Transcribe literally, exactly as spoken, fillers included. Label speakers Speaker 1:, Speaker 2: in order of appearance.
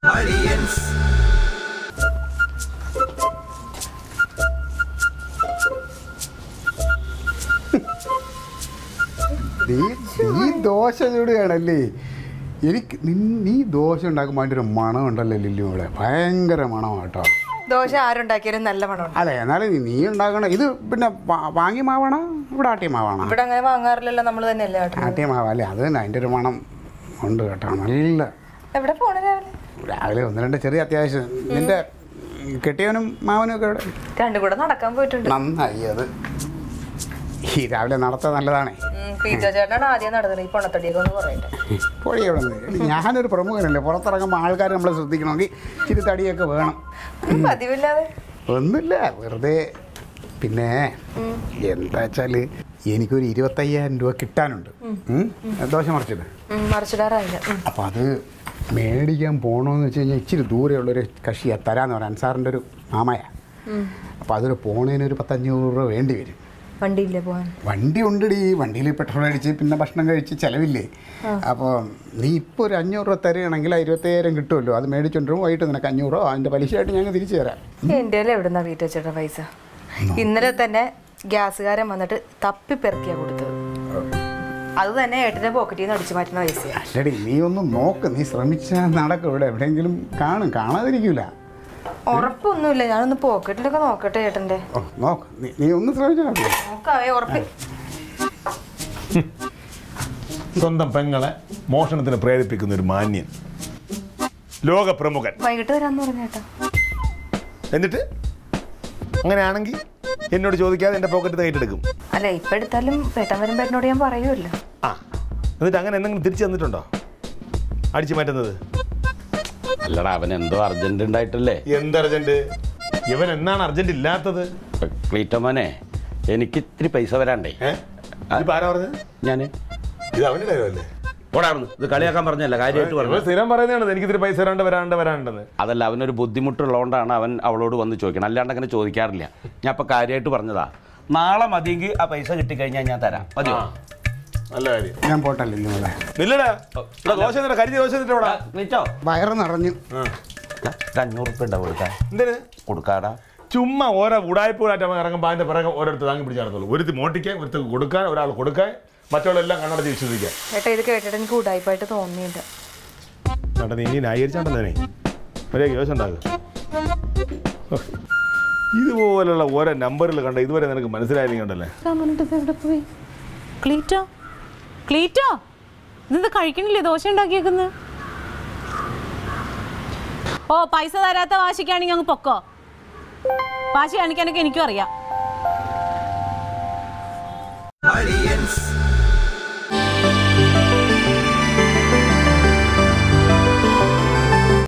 Speaker 1: Aliyans.
Speaker 2: നീ ദോശ ചൂടുകയാണല്ലേ? എനിക്ക് നീ ദോശ ഉണ്ടാക്കുമ്പോൾ അതിൻ്റെ ഒരു മണം ഉണ്ടല്ലോ ലില്ലു മോളെ, ഭയങ്കര മണമാണ് കേട്ടോ.
Speaker 3: ദോശ ആരുണ്ടാക്കിയാലും നല്ല മണമുണ്ട്.
Speaker 2: അതെ, എന്നാലും നീ ഉണ്ടാക്കണം. ഇത് പിന്നെ വാങ്ങി മാവാണോ ഇവിടെ ആട്ടിയ മാവാണോ?
Speaker 3: ഇവിടെ അങ്ങനെ വാങ്ങാറില്ലല്ലോ, നമ്മൾ തന്നെയല്ലേ
Speaker 2: ആട്ടിയ മാവല്ലേ? അത് തന്നെ അതിൻ്റെ ഒരു മണം ഉണ്ട് കേട്ടോ. നല്ല
Speaker 3: എവിടെ പോണ രാവിലെ?
Speaker 2: രാവിലെ ഒന്ന് രണ്ട് ചെറിയ അത്യാവശ്യം. നിന്റെ കെട്ടിയവനും മാവനും ഒക്കെ ഇവിടെ
Speaker 3: രണ്ടും കൂടെ നടക്കാൻ പോയിട്ടുണ്ട്.
Speaker 2: നന്നായി. അത് ഈ രാവിലെ നടത്താൻ നല്ലതാണേ.
Speaker 3: ചേട്ടനാണ് ആദ്യം നടന്നത്. ഈ പൊണ്ണത്തടിയൊക്കെ ഒന്ന് പറയട്ടെ.
Speaker 2: പൊടി എവിടെ നിന്ന്? ഞാനൊരു പ്രമുഖനല്ലേ, പുറത്തിറങ്ങുമ്പോൾ ആൾക്കാർ നമ്മളെ ശ്രദ്ധിക്കണമെങ്കിൽ ഇച്ചിരി തടിയൊക്കെ വേണം.
Speaker 3: പതിവില്ലാതെ
Speaker 2: ഒന്നുമില്ല, വെറുതെ. പിന്നെ എന്താ വെച്ചാൽ എനിക്കൊരു ഇരുപത്തയ്യായിരം രൂപ കിട്ടാനുണ്ട് ദോശ മറിച്ചിട്ട്.
Speaker 3: മറിച്ചിടാറായില്ല. അപ്പം
Speaker 2: അത് മേടിക്കാൻ പോകണമെന്ന് വെച്ച് കഴിഞ്ഞാൽ ഇച്ചിരി ദൂരെയുള്ളൊരു കക്ഷിയാ തരാന്ന് പറയാൻ സാറിൻ്റെ ഒരു മാമയാ. അപ്പോൾ അതൊരു പോണതിനൊരു പത്തഞ്ഞൂറ് രൂപ വേണ്ടി വരും.
Speaker 3: വണ്ടിയില്ലേ പോകാൻ?
Speaker 2: വണ്ടി ഉണ്ടടി, വണ്ടിയിൽ പെട്രോൾ അടിച്ച് പിന്നെ ഭക്ഷണം കഴിച്ച് ചിലവില്ലേ. അപ്പോൾ നീ ഇപ്പോൾ ഒരു അഞ്ഞൂറ് രൂപ തരികയാണെങ്കിൽ ഇരുപത്തയ്യായിരം കിട്ടുമല്ലോ. അത് മേടിച്ചോണ്ടിരും വൈകിട്ട് നിനക്ക് അഞ്ഞൂറ് രൂപ അതിൻ്റെ പലിശയായിട്ട് ഞങ്ങൾ തിരിച്ചു തരാം.
Speaker 3: എൻ്റെ എവിടുന്നാ വീട്ടിൽ വെച്ചിട്ട പൈസ? ഇന്നലെ തന്നെ ഗ്യാസുകാരൻ വന്നിട്ട് തപ്പി പെറുക്കിയാ കൊടുത്തത്. അത് തന്നെ ഏട്ടൻ്റെ പോക്കറ്റിൽ നിന്ന് അടിച്ചു മാറ്റുന്ന പൈസയാണ്.
Speaker 2: അല്ലടി, നീ ഒന്ന് നോക്ക്, നീ ശ്രമിച്ചാൽ നടക്കും. ഇവിടെ എവിടെയെങ്കിലും കാണും, കാണാതിരിക്കൂല.
Speaker 3: ഉറപ്പൊന്നുമില്ല, ഞാനൊന്ന് പോക്കറ്റിലൊക്കെ നോക്കട്ടെ ഏട്ടൻ്റെ.
Speaker 2: നോക്ക്, നീ ഒന്ന് ശ്രമിച്ചാൽ മതി.
Speaker 3: നോക്കാവേ, ഉറപ്പ്.
Speaker 4: സ്വന്തം പെങ്ങളെ മോഷണത്തിന് പ്രേരിപ്പിക്കുന്ന ഒരു മാന്യൻ ലോക പ്രമുഖൻ
Speaker 3: വൈകിട്ട് വരാന്ന് പറഞ്ഞേട്ടാ.
Speaker 4: എന്നിട്ട് അങ്ങനെയാണെങ്കിൽ എന്നോട് ചോദിക്കാതെ എൻ്റെ പോക്കറ്റ് കൈയിട്ടെടുക്കും.
Speaker 3: അല്ല, ഇപ്പം എടുത്താലും പേട്ടൻ വരുമ്പോൾ ഏട്ടനോട് ഞാൻ പറയുമല്ലോ.
Speaker 4: ആ, എന്നിട്ട് അങ്ങനെ എന്തെങ്കിലും തിരിച്ചു തന്നിട്ടുണ്ടോ അടിച്ചു മാറ്റുന്നത്?
Speaker 5: അല്ലടാ, അവൻ എന്തോ അർജന്റ് ഉണ്ടായിട്ടല്ലേ.
Speaker 4: എന്ത് അർജന്റ്? ഇവൻ എന്നാണ് അർജന്റ് ഇല്ലാത്തത്?
Speaker 5: ക്ലീറ്റോമോനെ, എനിക്ക് ഇത്തിരി പൈസ വരാണ്ടേ.
Speaker 4: ആരാ പറഞ്ഞത്?
Speaker 5: ഞാന്.
Speaker 4: ഇത് അവൻ്റെ കാര്യമല്ലേ?
Speaker 5: ഓടാറുന്നു. ഇത് കളിയാക്കാൻ പറഞ്ഞല്ല, കാര്യമായിട്ട് പറഞ്ഞു.
Speaker 4: സ്ഥിരം പറയുന്നതാണ് എനിക്ക് ഇത്തിരി പൈസ വരാണ്ട് വരാണ്ട് വരാണ്ടെന്ന്.
Speaker 5: അതല്ല, അവനൊരു ബുദ്ധിമുട്ടുള്ളതുകൊണ്ടാണ് അവൻ അവളോട് വന്ന് ചോദിക്കണം, അല്ലാണ്ട് അങ്ങനെ ചോദിക്കാറില്ല. ഞാൻ ഇപ്പൊ കാര്യമായിട്ട് പറഞ്ഞതാ. നാളെ മതിയെങ്കിൽ ആ പൈസ കിട്ടിക്കഴിഞ്ഞാൽ ഞാൻ തരാം. മതിയോ? നല്ല കാര്യം.
Speaker 2: ഞാൻ പോട്ടല്ലോ നിങ്ങളെ.
Speaker 4: ഇല്ലടാ, ദോശ കരിഞ്ഞ ദോശ
Speaker 2: വയറ് നിറഞ്ഞു.
Speaker 5: അഞ്ഞൂറ് ഉറുപ്പ ഉണ്ടാവും കൊടുക്കാൻ.
Speaker 4: എന്തിന്
Speaker 5: കൊടുക്കാടാ?
Speaker 4: ചുമ്മാ ഓരോ ഉടായ്പൂരായിട്ട് അവൻ ഇറങ്ങുമ്പോൾ അതിന്റെ പിറകെ ഓരോരുത്തർ താങ്ങി പിടിച്ച് നടത്തുള്ളൂ. ഒരുത്തി മോട്ടിക്കാൻ, ഒരുത്തർ കൊടുക്കാൻ, ഒരാൾ കൊടുക്കാൻ, മറ്റുള്ളവരെല്ലാം കണ്ണടച്ച് വിശ്വസിക്കാൻ.
Speaker 3: ഏട്ടാ, ഇത് കേട്ടിട്ട് എനിക്ക് ഉടായ്പായിട്ട് തോന്നിയില്ല.
Speaker 4: ചേട്ടാ, നീ ന്യായീകരിച്ചാണ്ടെന്നേ ഒരേ കേസ് ഉണ്ടാകും. ഇതുപോലുള്ള ഓരോ നമ്പറിൽ കണ്ട ഇതുവരെ നിനക്ക് മനസ്സിലായില്ലേ?
Speaker 6: ക്ലീറ്റോ, ക്ലീറ്റോ, ഇതെന്താ കഴിക്കണില്ലേ ദോശ ഉണ്ടാക്കിയേക്കുന്നത്? ഓ, പൈസ തരാത്ത വാശിക്കാണെങ്കിൽ അങ്ങ് പൊക്കോ. വാശി കാണിക്കാനൊക്കെ എനിക്കും അറിയാം.